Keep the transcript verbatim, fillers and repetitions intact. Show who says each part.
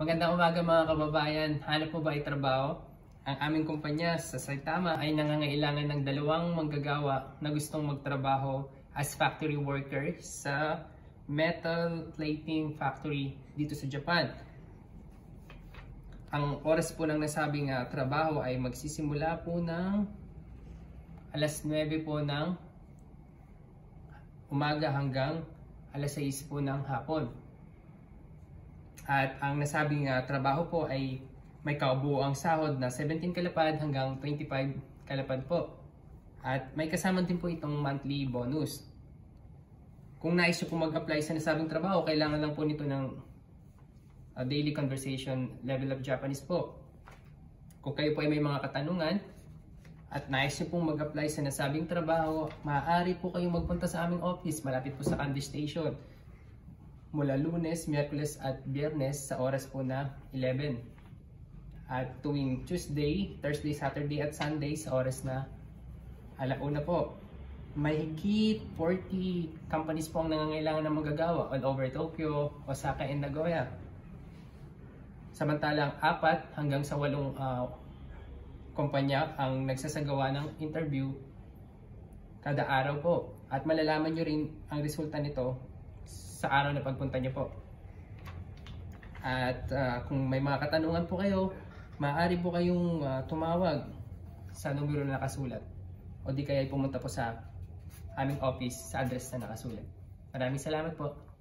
Speaker 1: Magandang umaga mga kababayan. Hanap mo ba ay trabaho? Ang aming kumpanya sa Saitama ay nangangailangan ng dalawang manggagawa na gustong magtrabaho as factory worker sa metal plating factory dito sa Japan. Ang oras po ng nasabing uh, trabaho ay magsisimula po ng alas nuwebe po ng umaga hanggang alas sais po ng hapon. At ang nasabing uh, trabaho po ay may kabuuang sahod na seventeen kalapad hanggang twenty-five kalapad po. At may kasama din po itong monthly bonus. Kung nais nyo po mag-apply sa nasabing trabaho, kailangan lang po nito ng uh, daily conversation level of Japanese po. Kung kayo po ay may mga katanungan at nais nyo pong mag-apply sa nasabing trabaho, maaari po kayong magpunta sa aming office malapit po sa Candy Station mula Lunes, Miyerkules at Biyernes sa oras po na eleven. At tuwing Tuesday, Thursday, Saturday at Sunday sa oras na alauna po. Mahigit forty companies po ang nangangailangan ng manggagawa all over Tokyo, Osaka and Nagoya. Samantalang apat hanggang sa walong uh, kumpanya ang nagsasagawa ng interview kada araw po. At malalaman nyo rin ang resulta nito sa araw na pagpunta nyo po. At uh, kung may mga katanungan po kayo, maaari po kayong uh, tumawag sa numero na nakasulat o di kaya pumunta po sa aming office sa address na nakasulat. Maraming salamat po.